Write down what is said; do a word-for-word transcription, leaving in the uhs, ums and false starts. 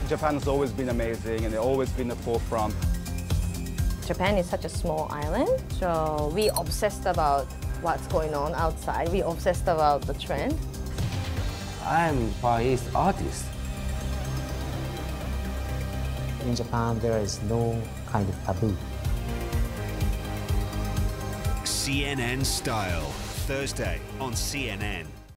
Japan has always been amazing and they've always been the forefront. Japan is such a small island, so we obsessed about what's going on outside. We obsessed about the trend. I'm Far East artist. In Japan, there is no kind of taboo. C N N Style, Thursday on C N N.